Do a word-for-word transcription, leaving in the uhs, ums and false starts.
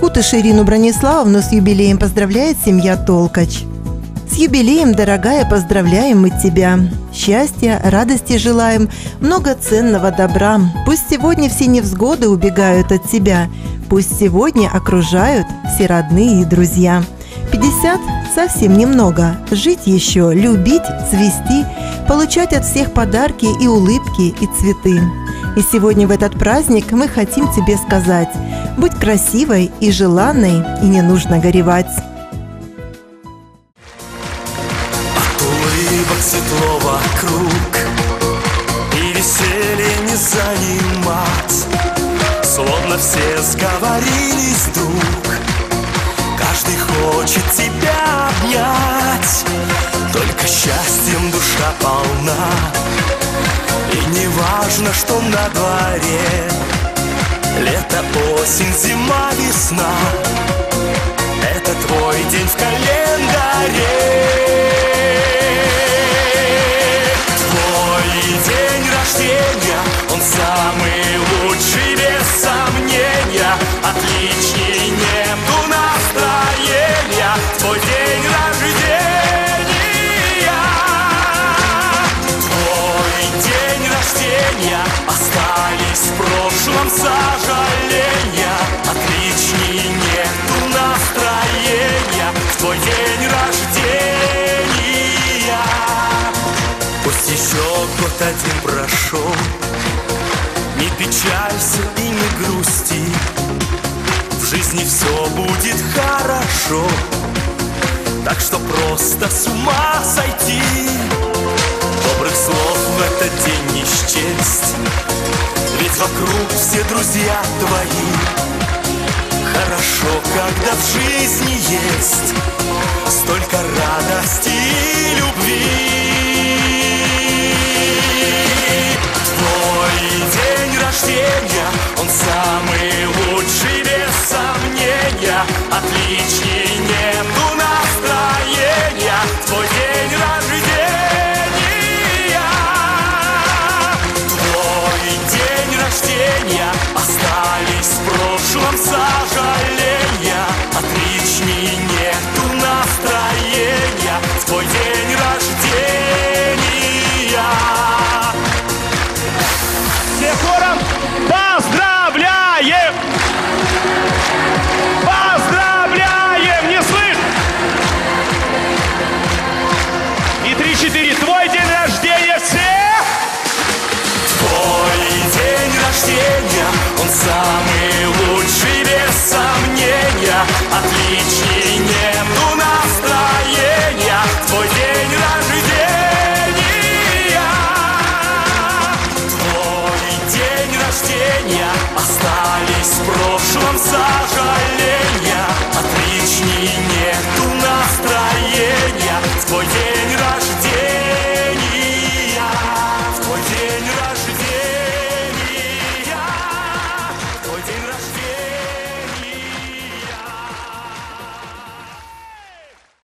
Кутыш Ирину Брониславовну с юбилеем поздравляет семья Толкач. С юбилеем, дорогая, поздравляем мы тебя. Счастья, радости желаем, много ценного добра. Пусть сегодня все невзгоды убегают от тебя. Пусть сегодня окружают все родные и друзья. пятьдесят совсем немного. Жить еще, любить, цвести, получать от всех подарки и улыбки, и цветы. И сегодня в этот праздник мы хотим тебе сказать: будь красивой и желанной, и не нужно горевать. От улыбок светло вокруг, и веселье не занимать. Словно все сговорились вдруг, каждый хочет тебя обнять. Только счастьем душа полна, и не важно, что на дворе. Лето, осень, зима, весна — это твой день в календаре. Твой день рождения, он самый лучший, без сомнения. Отличней нету настроения. Твой день рождения. Твой день рождения. Остались в прошлом сожаления. Отличней нету настроения. В твой день рождения. Пусть еще год один прошел, не печалься и не грусти. В жизни все будет хорошо, так что просто с ума сойти. Добрых слов в этот день не счесть, ведь вокруг все друзья твои. Хорошо, когда в жизни есть столько радости и любви. Твой день рождения, он самый лучший, без сомнения. Отличней нету настроения. Твой день рождения. Твой день рождения. Остались в прошлом сожаления. Отличней нету настроения. Твой день рождения. Все хором поздравляем! Поздравляем! Не слышь! И три-четыре. Твой день рождения, все! Твой день рождения, он самый лучший, без сомнения. Отличней